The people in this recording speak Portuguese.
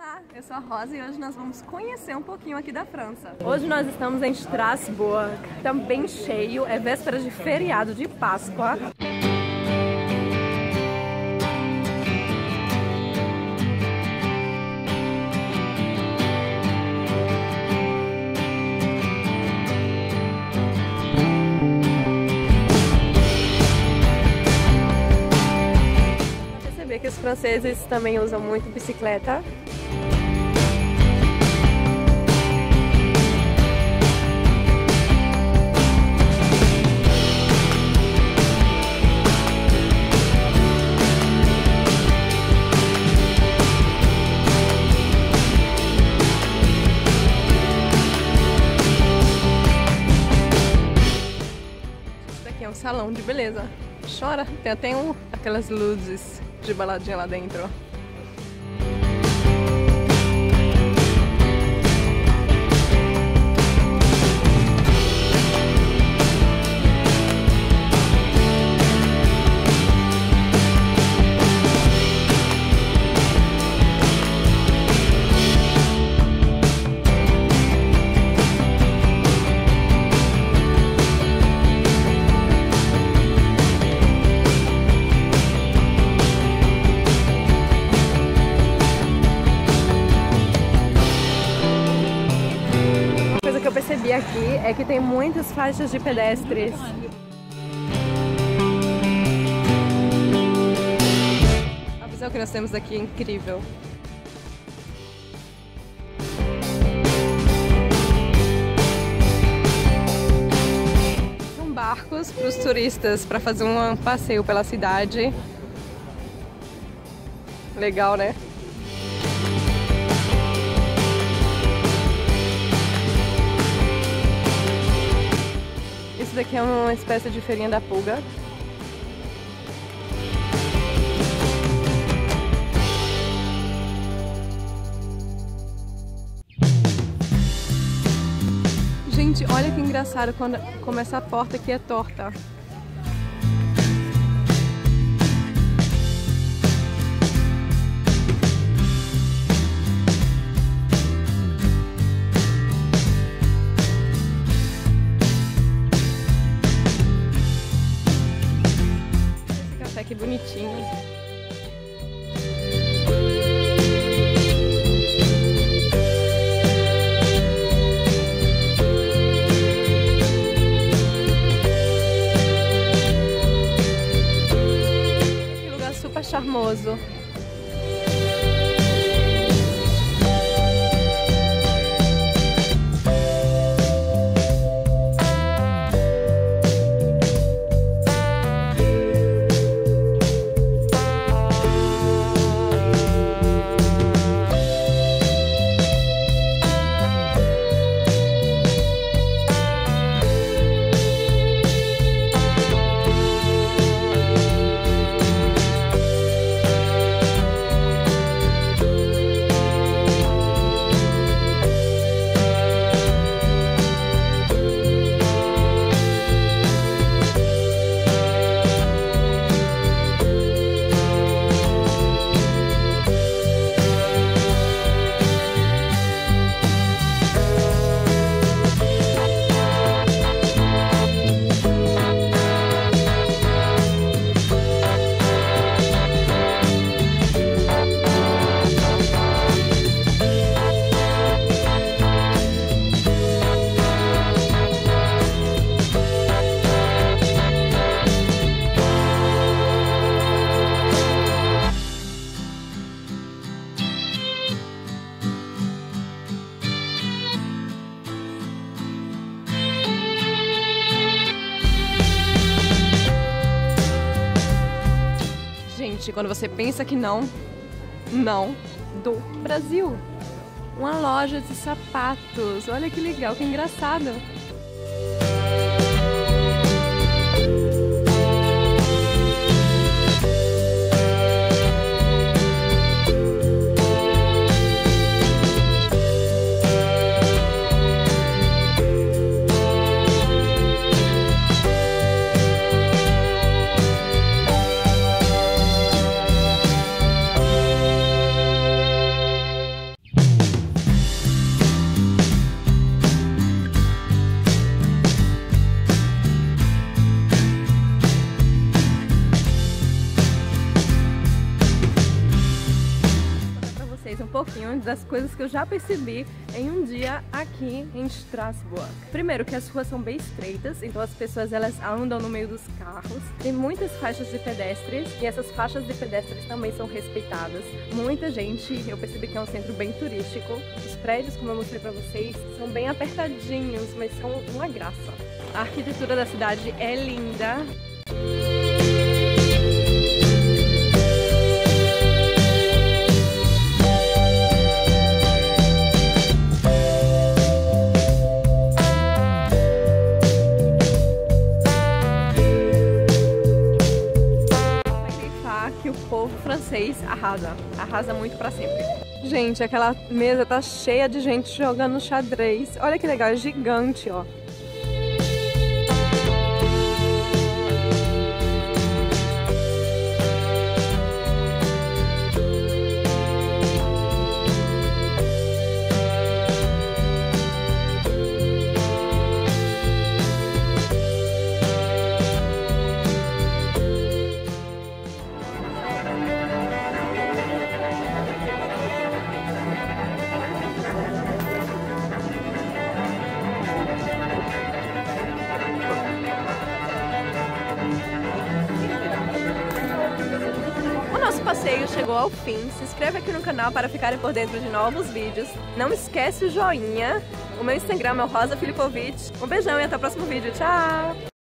Olá, eu sou a Rosa e hoje nós vamos conhecer um pouquinho aqui da França. Hoje nós estamos em Strasbourg, também cheio, é véspera de feriado de Páscoa. Que os franceses também usam muito bicicleta. Isso daqui é um salão de beleza. Chora, tem até aquelas luzes de baladinha lá dentro. Percebi aqui é que tem muitas faixas de pedestres. A visão que nós temos aqui é incrível. São barcos para os turistas para fazer um passeio pela cidade. Legal, né? Isso daqui é uma espécie de feirinha da pulga. Gente, olha que engraçado como essa porta aqui é torta. Que bonitinho. Que lugar super charmoso. Quando você pensa que não do Brasil. Uma loja de sapatos. Olha que legal, que engraçado. vocês um pouquinho das coisas que eu já percebi em um dia aqui em Estrasburgo. Primeiro, que as ruas são bem estreitas, então as pessoas elas andam no meio dos carros. Tem muitas faixas de pedestres e essas faixas de pedestres também são respeitadas. Muita gente, eu percebi que é um centro bem turístico. Os prédios, como eu mostrei pra vocês, são bem apertadinhos, mas são uma graça. A arquitetura da cidade é linda. Que o povo francês arrasa muito pra sempre. Gente, aquela mesa tá cheia de gente jogando xadrez. Olha que legal, é gigante, ó. Nosso passeio chegou ao fim. Se inscreve aqui no canal para ficarem por dentro de novos vídeos. Não esquece o joinha. O meu Instagram é o Rosa Filipovic. Um beijão e até o próximo vídeo. Tchau!